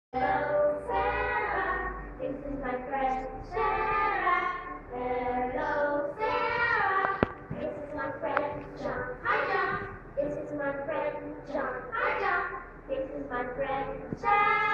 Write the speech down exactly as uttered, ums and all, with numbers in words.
Hello, Sarah. This is my friend Sarah. Hello, Sarah. This is my friend John. Hi, John. This is my friend John. Hi, John. This is my friend Sarah.